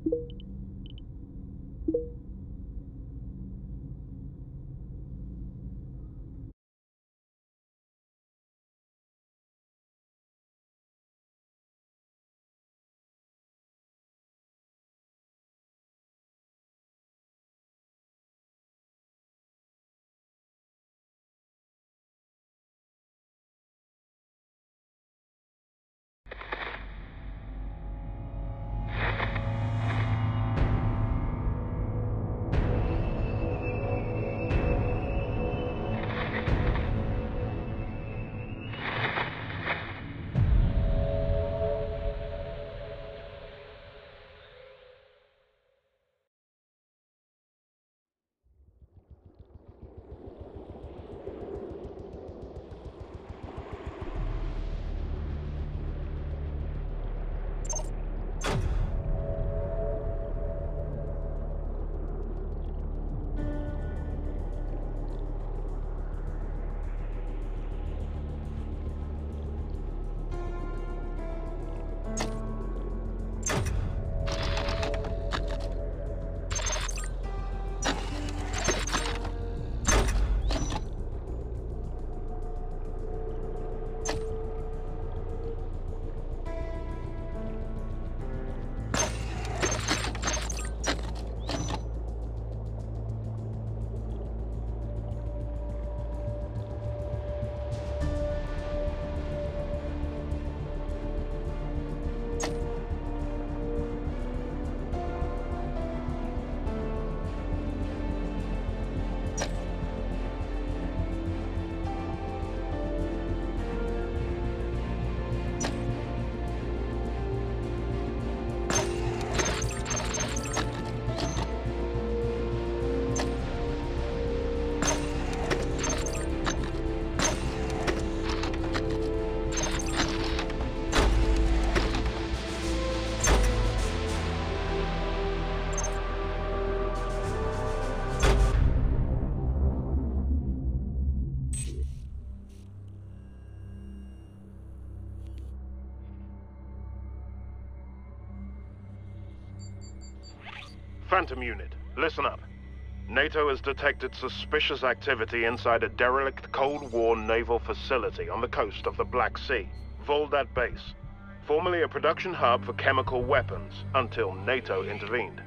Phantom Unit, listen up. NATO has detected suspicious activity inside a derelict Cold War naval facility on the coast of the Black Sea, Voldat Base, formerly a production hub for chemical weapons until NATO intervened.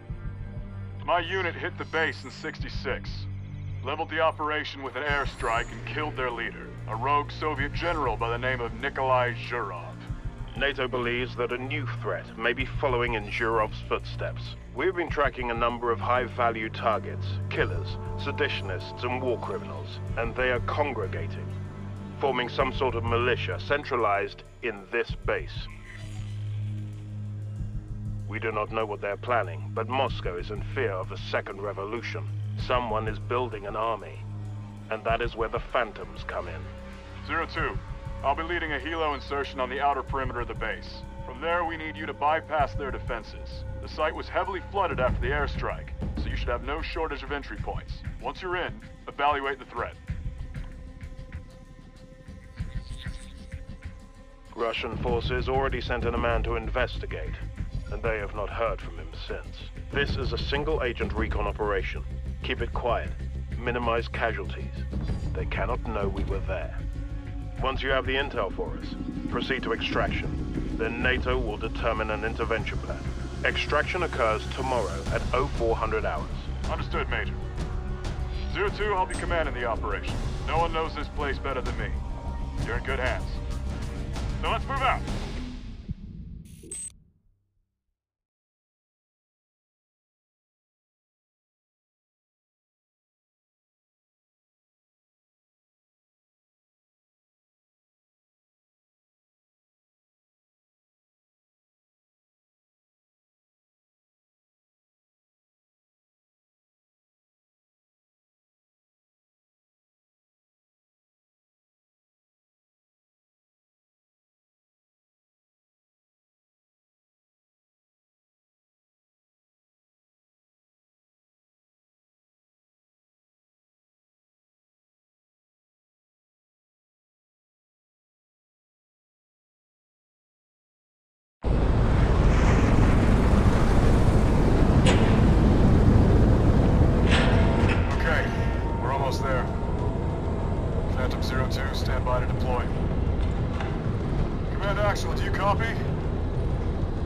My unit hit the base in '66, leveled the operation with an airstrike and killed their leader, a rogue Soviet general by the name of Nikolai Zhurov. NATO believes that a new threat may be following in Zhurov's footsteps. We've been tracking a number of high-value targets, killers, seditionists, and war criminals, and they are congregating, forming some sort of militia centralized in this base. We do not know what they're planning, but Moscow is in fear of a second revolution. Someone is building an army, and that is where the Phantoms come in. 02, I'll be leading a helo insertion on the outer perimeter of the base. From there, we need you to bypass their defenses. The site was heavily flooded after the airstrike, so you should have no shortage of entry points. Once you're in, evaluate the threat. Russian forces already sent in a man to investigate, and they have not heard from him since. This is a single-agent recon operation. Keep it quiet. Minimize casualties. They cannot know we were there. Once you have the intel for us, proceed to extraction. Then NATO will determine an intervention plan. Extraction occurs tomorrow at 0400 hours. Understood, Major. 02, I'll be commanding the operation. No one knows this place better than me. You're in good hands. So let's move out!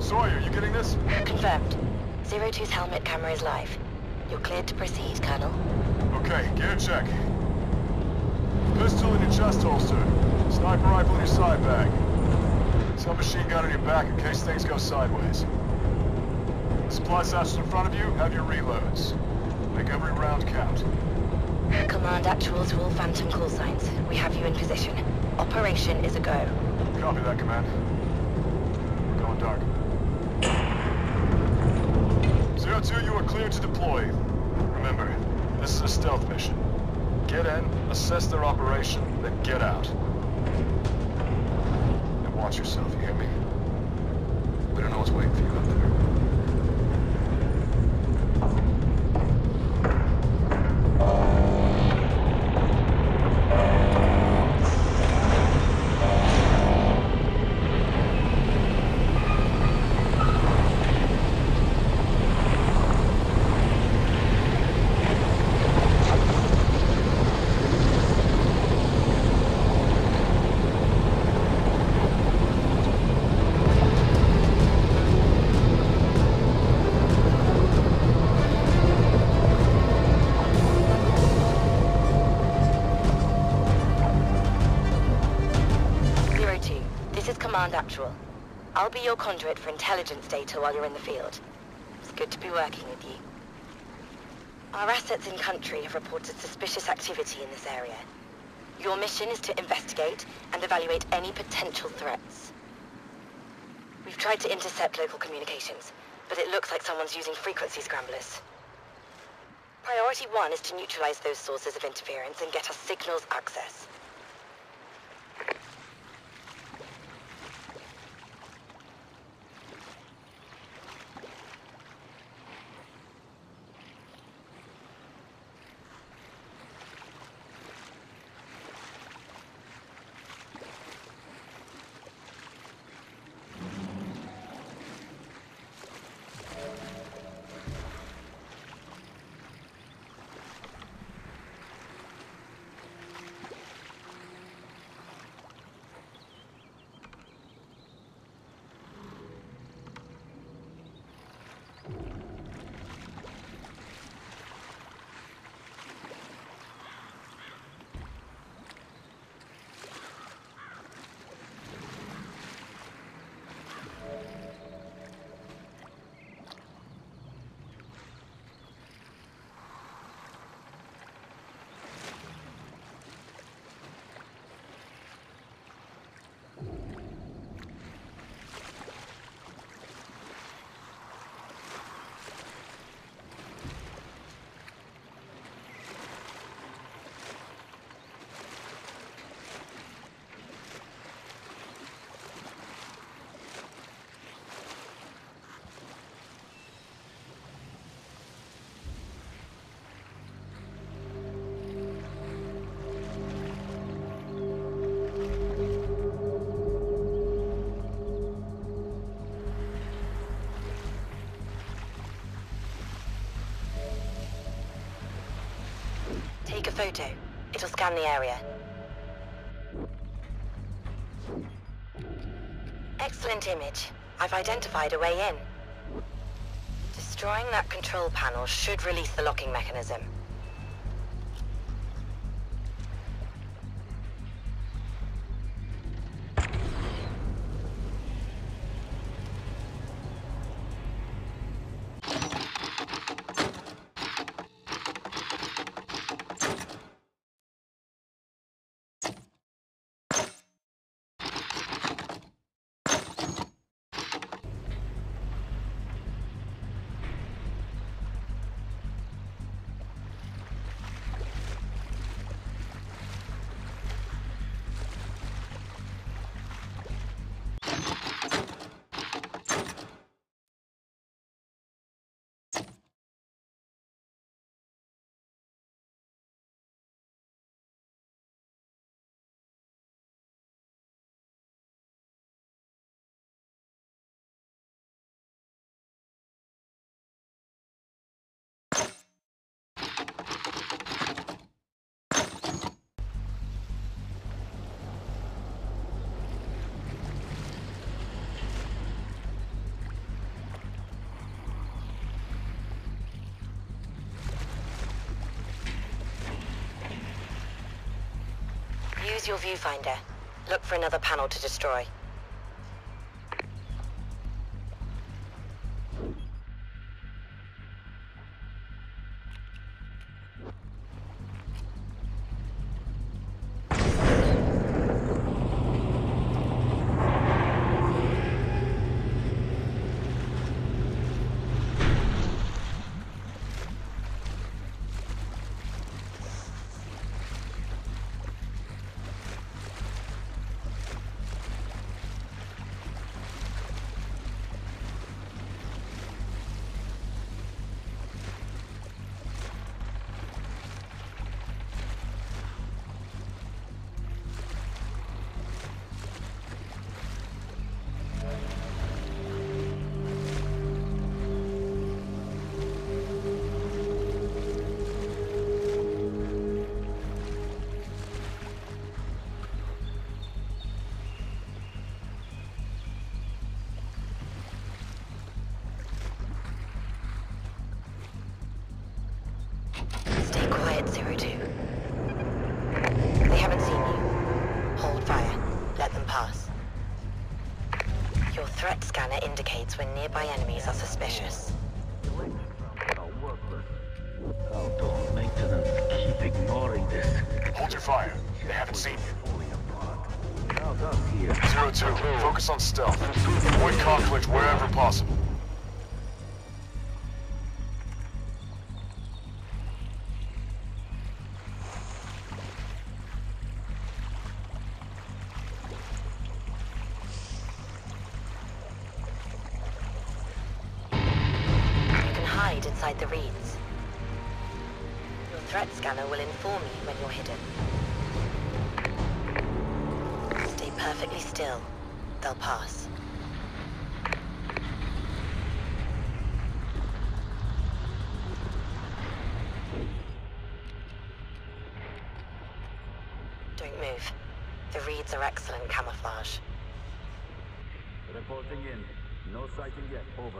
Sawyer, you getting this? Confirmed. Zero Two's helmet camera is live. You're cleared to proceed, Colonel. Okay, gear check. Pistol in your chest holster. Sniper rifle in your side bag. Submachine gun in your back in case things go sideways. Supply satchel in front of you, have your reloads. Make every round count. Command actual to all Phantom call signs. We have you in position. Operation is a go. Copy that, Command. We're going dark. Zero 02, you are cleared to deploy. Remember, this is a stealth mission. Get in, assess their operation, then get out. And watch yourself, you hear me? We don't know what's waiting for you out there. Actual. I'll be your conduit for intelligence data while you're in the field. It's good to be working with you. Our assets in country have reported suspicious activity in this area. Your mission is to investigate and evaluate any potential threats. We've tried to intercept local communications, but it looks like someone's using frequency scramblers. Priority 1 is to neutralize those sources of interference and get us signals access. Take a photo. It'll scan the area. Excellent image. I've identified a way in. Destroying that control panel should release the locking mechanism. Use your viewfinder. Look for another panel to destroy. Stay quiet, Zero Two. They haven't seen you. Hold fire. Let them pass. Your threat scanner indicates when nearby enemies are suspicious. Outdoor maintenance. Keep ignoring this. Hold your fire. They haven't seen you. Now done here. Zero Two, focus on stealth. Avoid conflict wherever possible. You can hide inside the reeds. Your threat scanner will inform you when you're hidden. Stay perfectly still. They'll pass. Don't move. The reeds are excellent camouflage. Reporting in. No sighting yet. Over.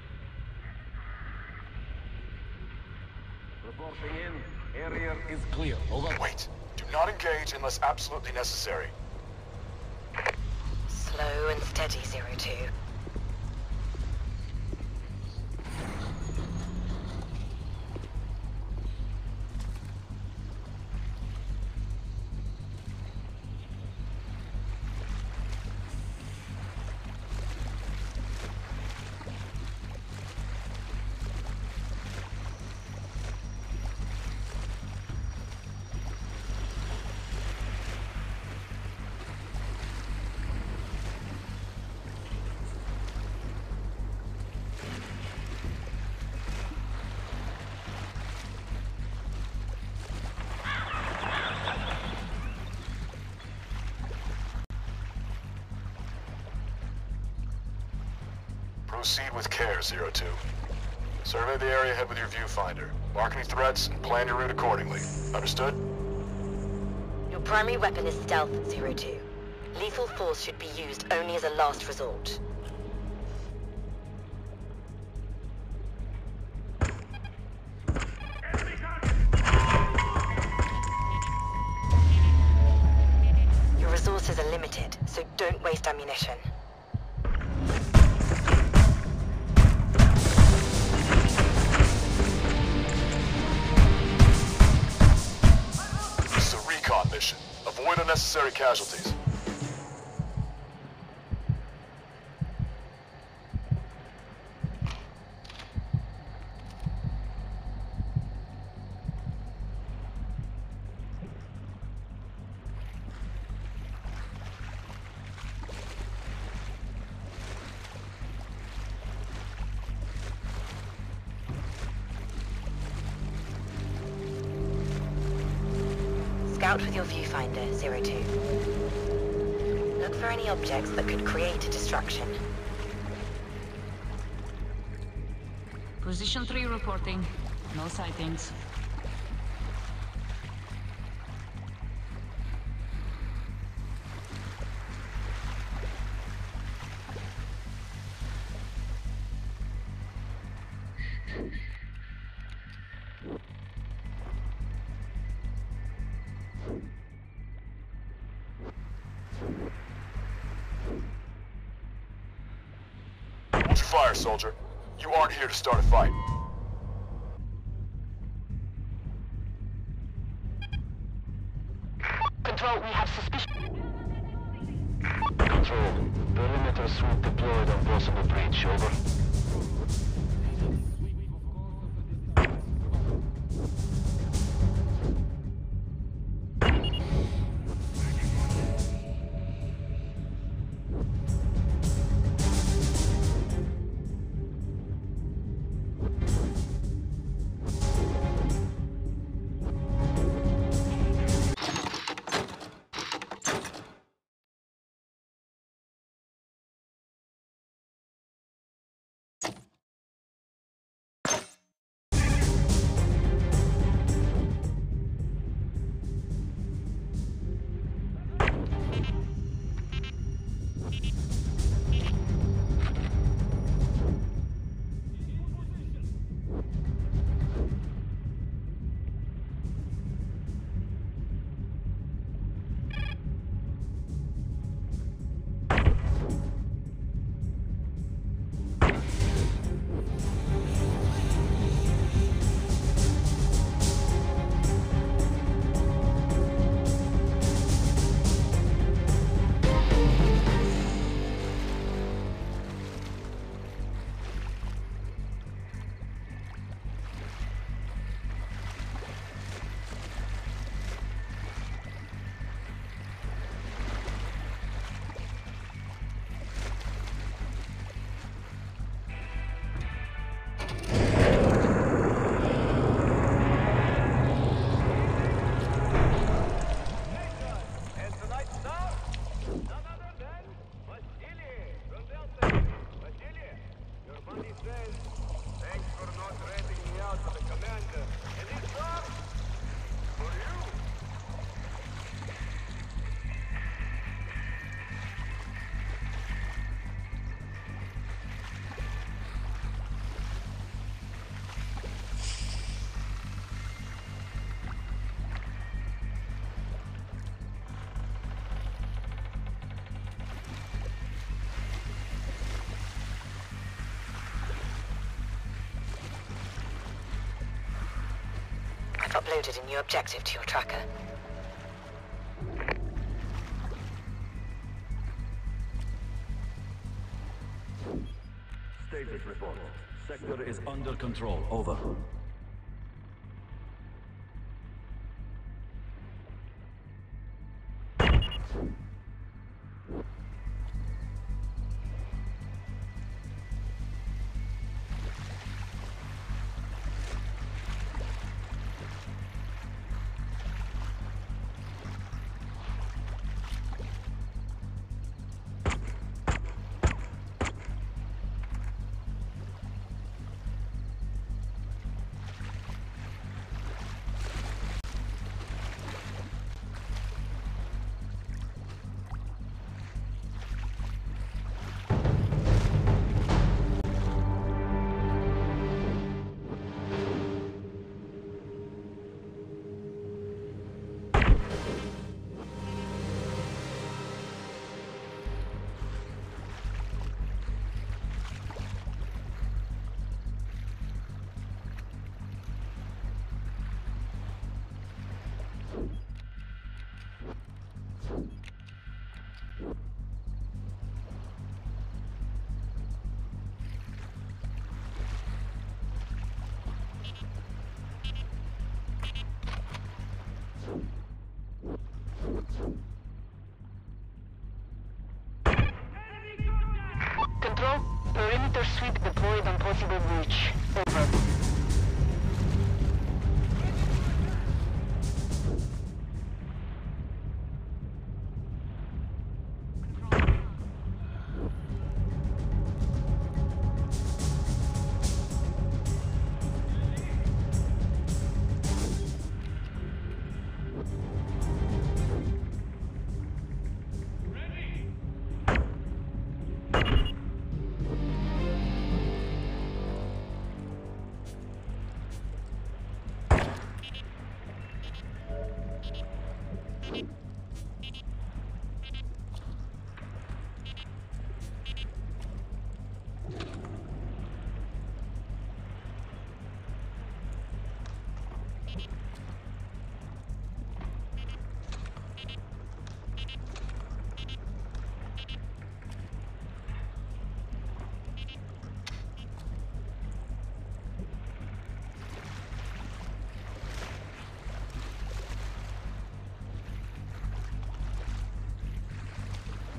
Reporting in. Area is clear. Over. Wait. Do not engage unless absolutely necessary. Slow and steady, Zero Two. Proceed with care, Zero Two. Survey the area ahead with your viewfinder. Mark any threats and plan your route accordingly. Understood? Your primary weapon is stealth, Zero Two. Lethal force should be used only as a last resort. Your resources are limited, so don't waste ammunition. This is a recon mission. Avoid unnecessary casualties. Scout with your viewfinder, Zero Two. Look for any objects that could create a distraction. Position 3 reporting. No sightings. fire, soldier. You aren't here to start a fight. Control, we have suspicion. Control. Perimeter suite deployed on possible breach. Over. I've uploaded a new objective to your tracker. Status report. Sector is under control. Over. Control, perimeter sweep deployed on possible breach. Over.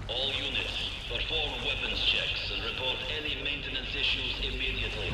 All units, perform weapons checks and report any maintenance issues immediately.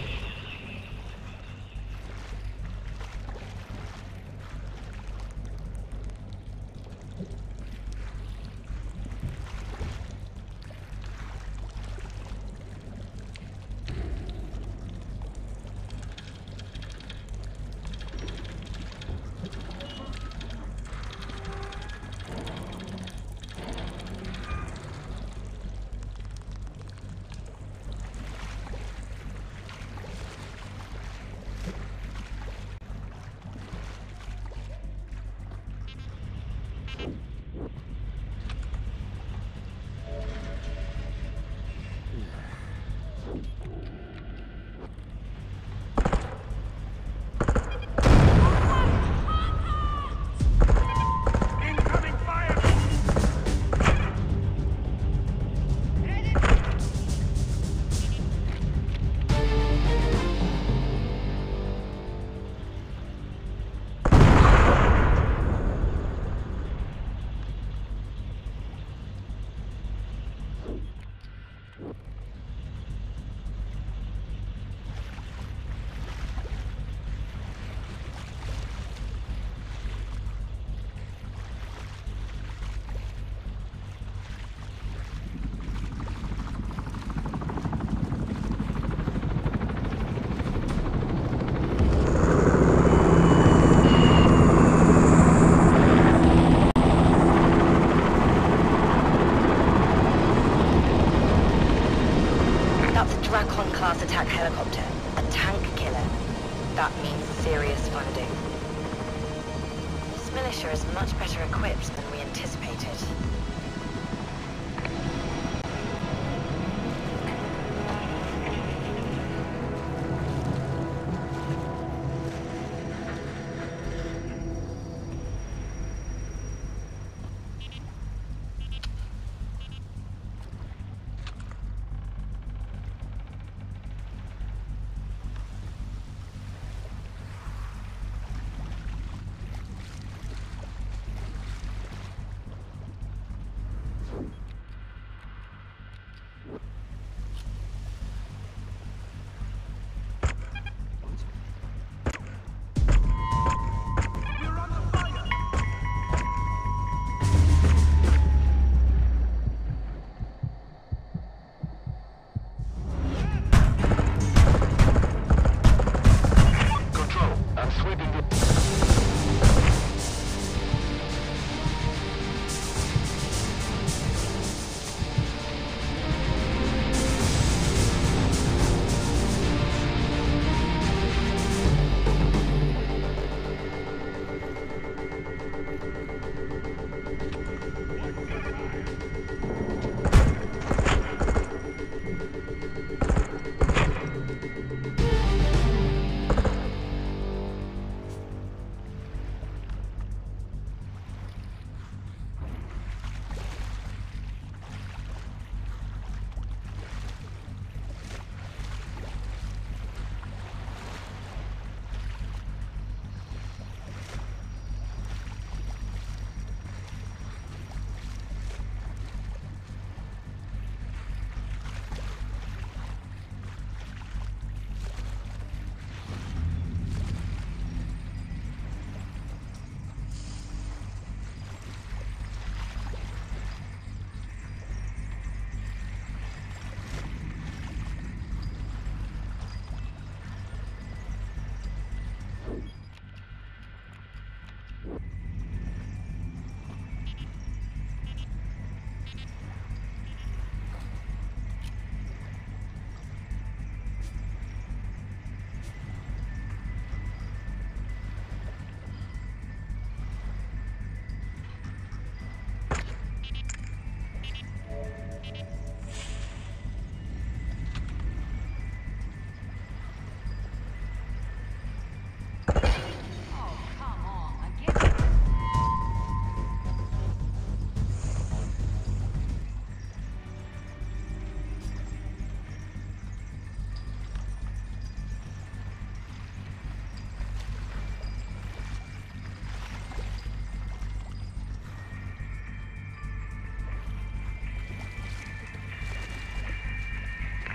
Class attack helicopter, a tank killer. That means serious funding. This militia is much better equipped than we anticipated.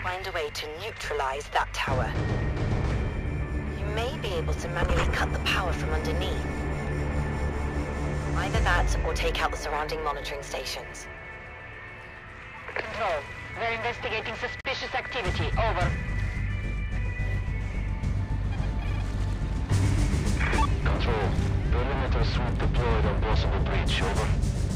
find a way to neutralize that tower. You may be able to manually cut the power from underneath. Either that, or take out the surrounding monitoring stations. Control. They're investigating suspicious activity. Over. Control. Perimeter suite deployed on possible breach. Over.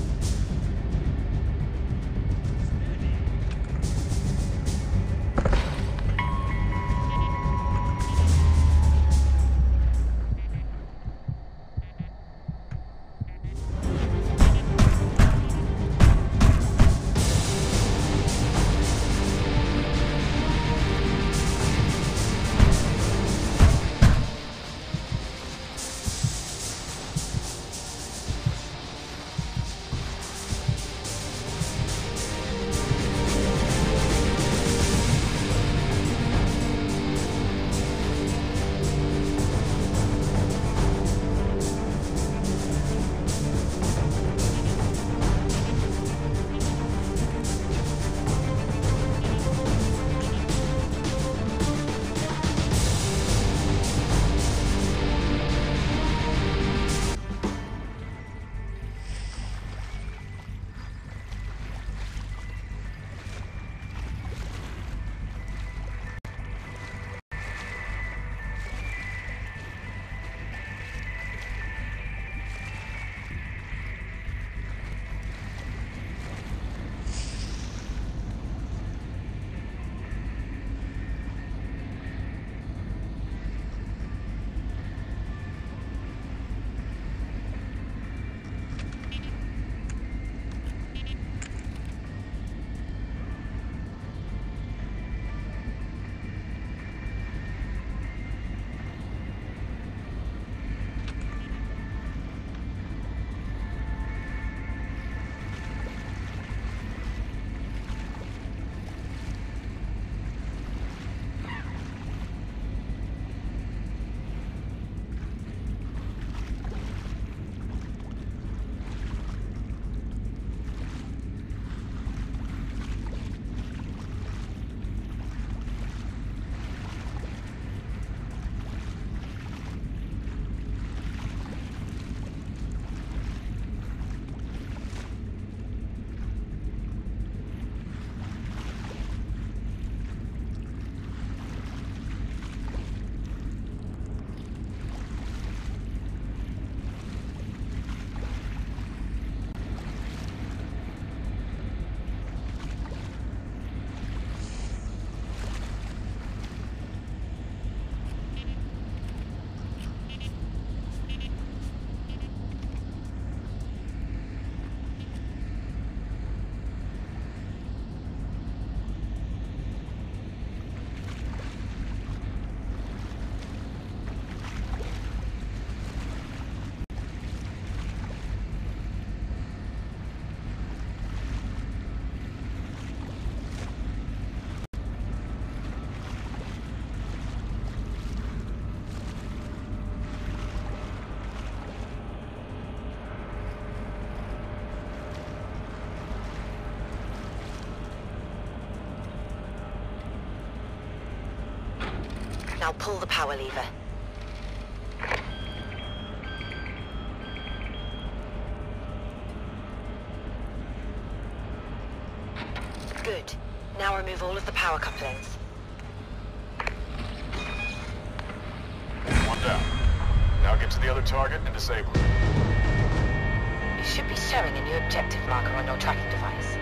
Now pull the power lever. Good. Now remove all of the power couplings. One down. Now get to the other target and disable it. You should be showing a new objective marker on your tracking device.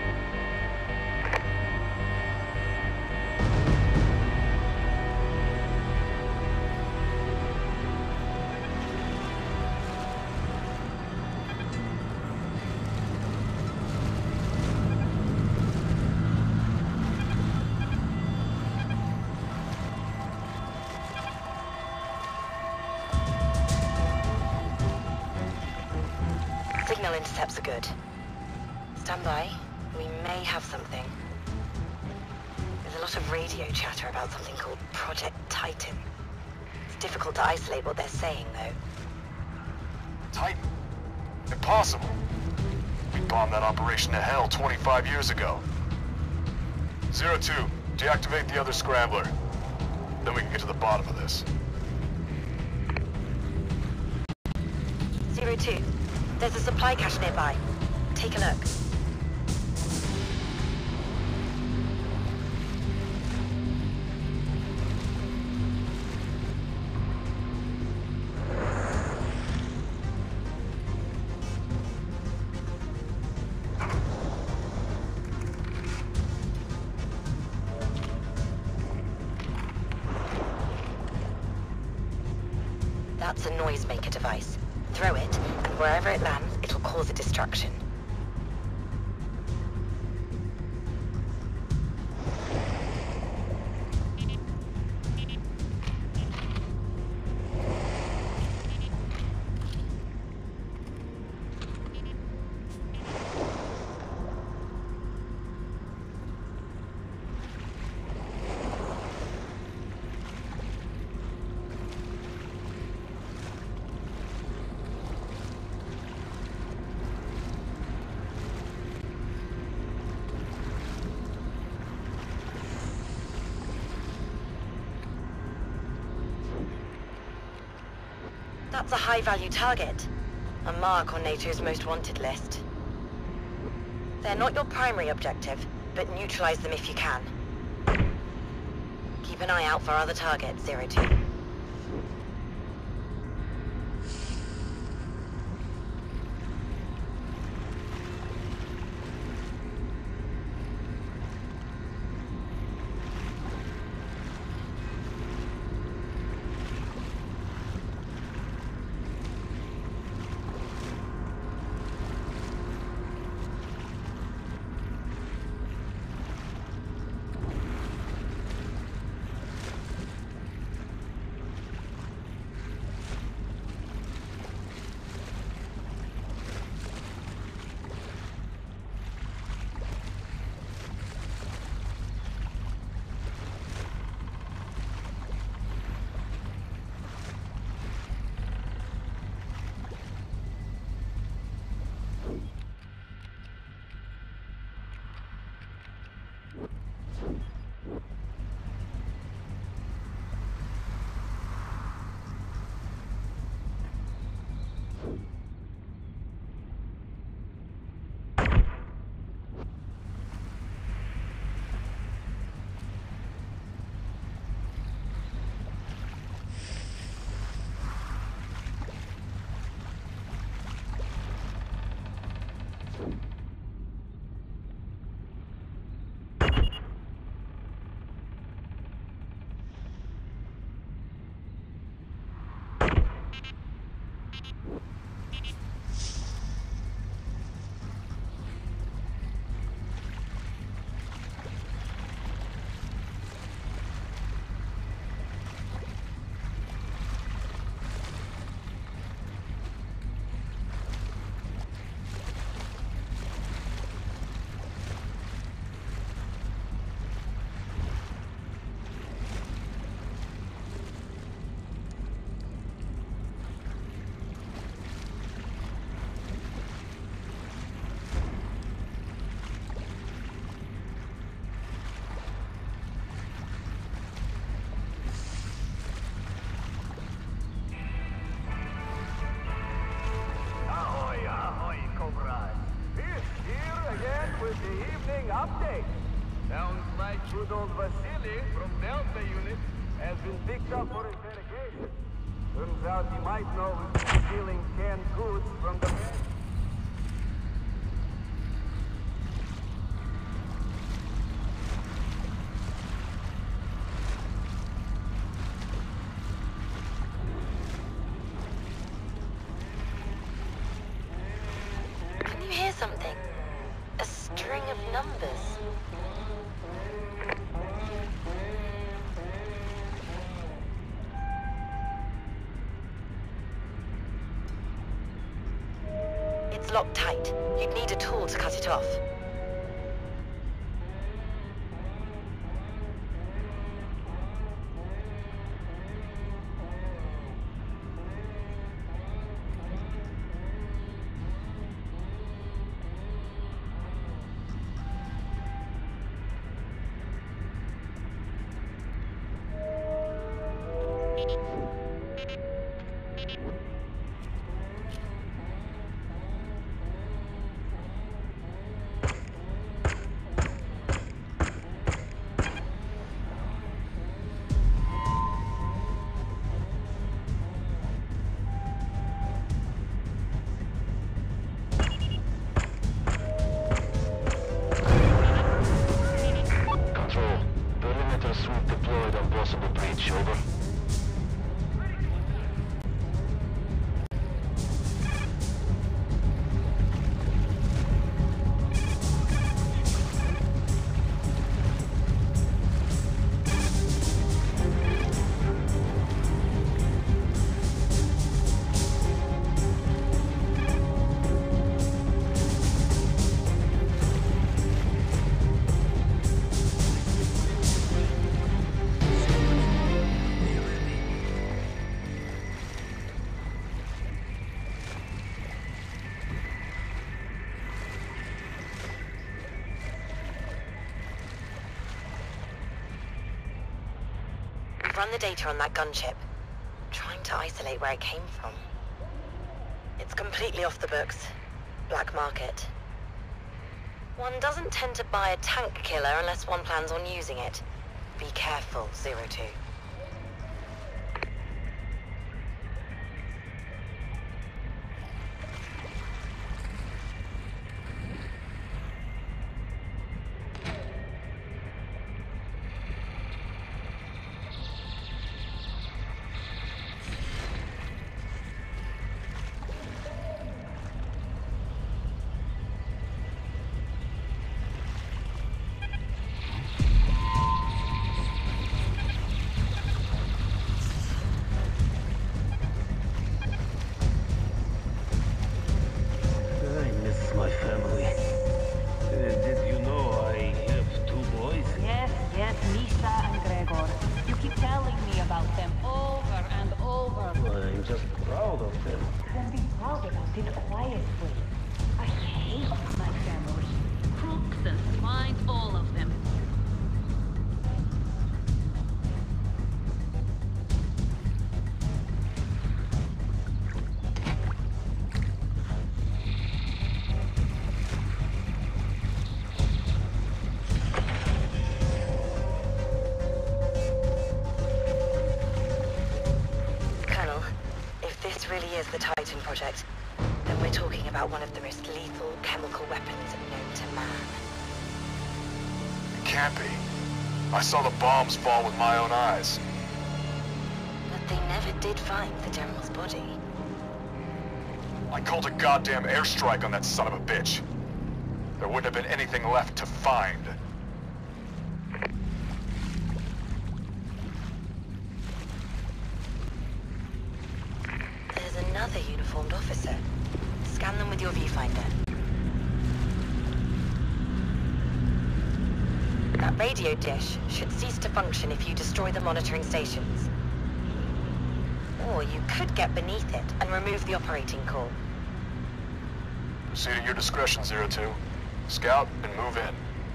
Signal intercepts are good. Stand by. We may have something. There's a lot of radio chatter about something called Project Titan. It's difficult to isolate what they're saying, though. Titan? Impossible. We bombed that operation to hell 25 years ago. 02, Deactivate the other scrambler. Then we can get to the bottom of this. 02. There's a supply cache nearby. Take a look. That's a noisemaker device. Throw it, and wherever it lands, it'll cause a distraction. That's a high-value target. A mark on NATO's most wanted list. They're not your primary objective, but neutralize them if you can. Keep an eye out for other targets, 02. Rudolf Vasily from Delta Unit has been picked up for interrogation. Turns out he might know he's been stealing canned goods from the men. Can you hear something? A string of numbers. It's locked tight. You'd need a tool to cut it off. over. Run the data on that gunship, trying to isolate where it came from. It's completely off the books. Black market. One doesn't tend to buy a tank killer unless one plans on using it. Be careful, 02. The Titan project, then we're talking about one of the most lethal chemical weapons known to man. It can't be. I saw the bombs fall with my own eyes. But they never did find the General's body. I called a goddamn airstrike on that son of a bitch. There wouldn't have been anything left to find. Another uniformed officer. Scan them with your viewfinder. That radio dish should cease to function if you destroy the monitoring stations. Or you could get beneath it and remove the operating core. Proceed at your discretion, 02. Scout and move in.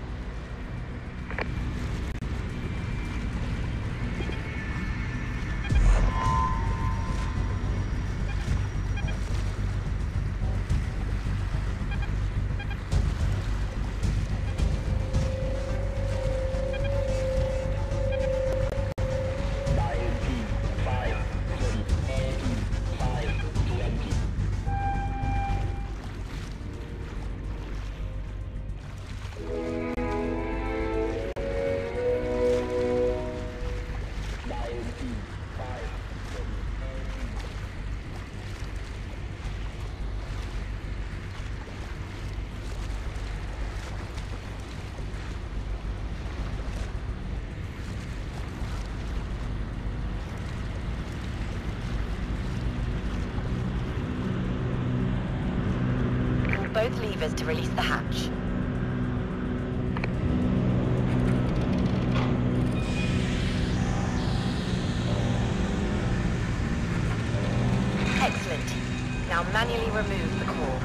Both levers to release the hatch. Excellent. Now manually remove the core.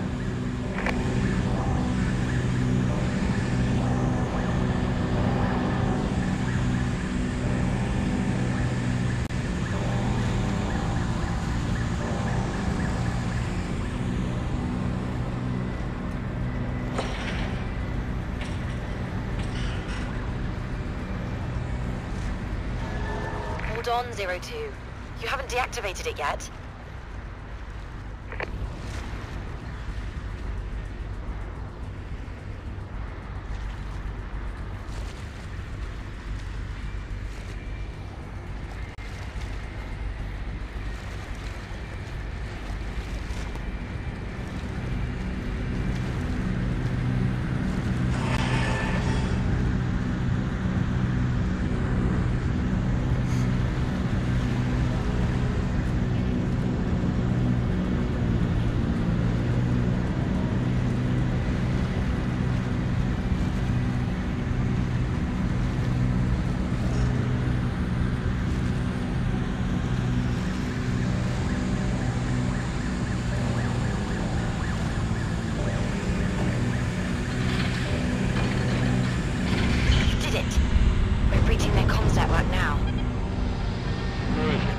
Hold on, 02. You haven't deactivated it yet.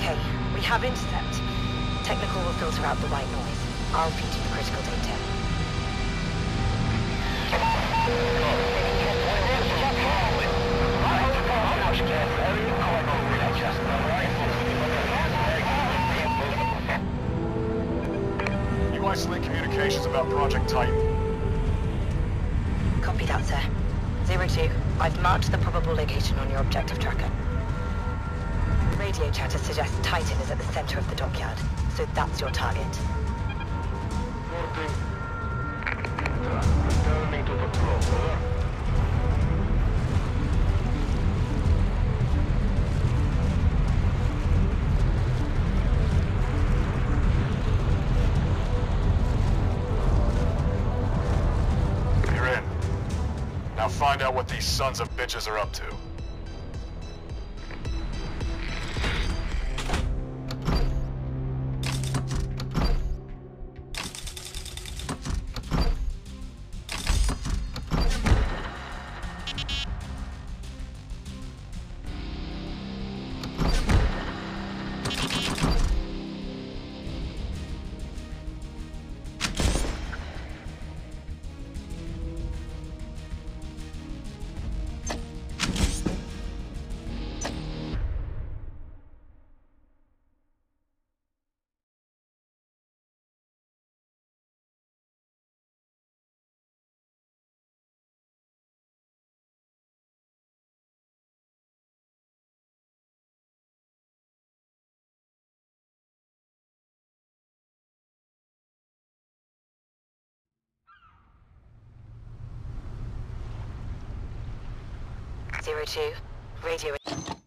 Okay, we have intercept. Technical will filter out the white noise. I'll feed you the critical data. You isolate communications about Project Titan. Copy that, sir. 02, I've marked the probable location on your objective tracker. Radio chatter suggests Titan is at the center of the dockyard, so that's your target. Reporting. Returning to patrol, over. You're in. Now find out what these sons of bitches are up to. Zero 02, radio...